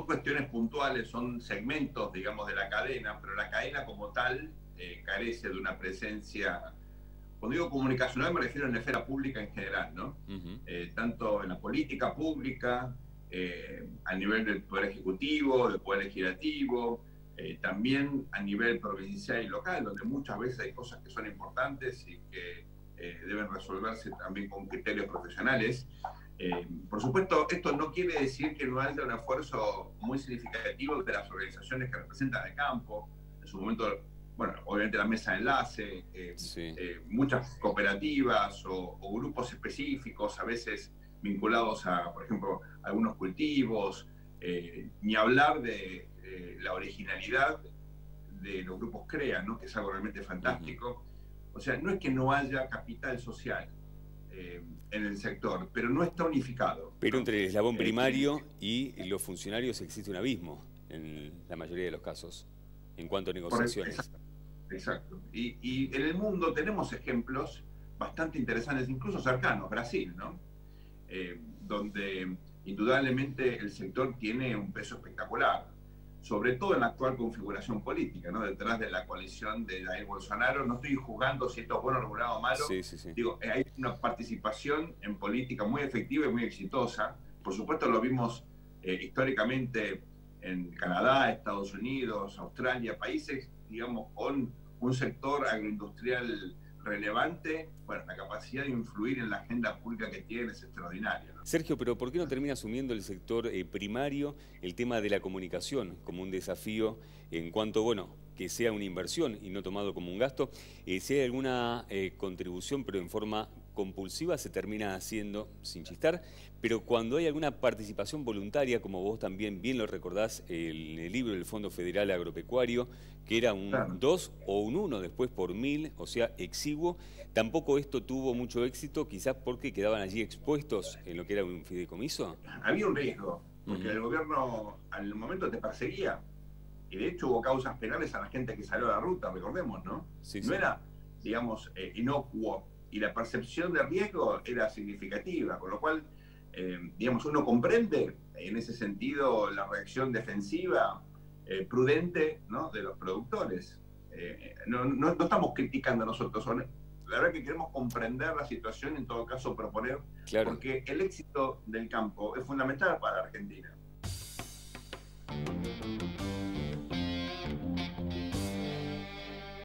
son cuestiones puntuales, son segmentos, digamos, de la cadena, pero la cadena como tal carece de una presencia. Cuando digo comunicacional me refiero en la esfera pública en general, ¿no? Tanto en la política pública, a nivel del Poder Ejecutivo, del Poder Legislativo, también a nivel provincial y local, donde muchas veces hay cosas que son importantes y que deben resolverse también con criterios profesionales. Por supuesto, esto no quiere decir que no haya un esfuerzo muy significativo de las organizaciones que representan el campo. En su momento, bueno, obviamente la mesa de enlace, Sí. muchas cooperativas o grupos específicos, a veces vinculados a, por ejemplo, algunos cultivos, ni hablar de la originalidad de los grupos CREA, ¿no? Que es algo realmente fantástico. O sea, no es que no haya capital social en el sector, pero no está unificado, Pero ¿no? entre el eslabón primario y los funcionarios existe un abismo en la mayoría de los casos, en cuanto a negociaciones. Exacto. Y en el mundo tenemos ejemplos bastante interesantes, incluso cercanos, Brasil, ¿no? Donde indudablemente el sector tiene un peso espectacular, sobre todo en la actual configuración política, ¿no? Detrás de la coalición de Jair Bolsonaro. No estoy juzgando si esto es bueno, regulado o malo. Sí, sí, sí. Digo, hay una participación en política muy efectiva y muy exitosa. Por supuesto, lo vimos históricamente en Canadá, Estados Unidos, Australia, países, digamos, con un sector agroindustrial relevante. Bueno, la capacidad de influir en la agenda pública que tiene es extraordinaria, ¿no? Sergio, pero ¿por qué no termina asumiendo el sector primario el tema de la comunicación como un desafío en cuanto, bueno, que sea una inversión y no tomado como un gasto? Si hay alguna contribución, pero en forma compulsiva, se termina haciendo sin chistar, pero cuando hay alguna participación voluntaria, como vos también bien lo recordás en el libro del Fondo Federal Agropecuario, que era un Claro. 2 o un 1 después por 1000, o sea, exiguo, tampoco esto tuvo mucho éxito, quizás porque quedaban allí expuestos en lo que era un fideicomiso. Había un riesgo, porque el gobierno al momento te perseguía, y de hecho hubo causas penales a la gente que salió a la ruta, recordemos, ¿no? Sí, No sí. era, digamos, inocuo, y la percepción de riesgo era significativa, con lo cual, digamos, uno comprende en ese sentido la reacción defensiva prudente, ¿no? De los productores. No estamos criticando a nosotros, la verdad que queremos comprender la situación, en todo caso proponer, Claro. porque el éxito del campo es fundamental para la Argentina.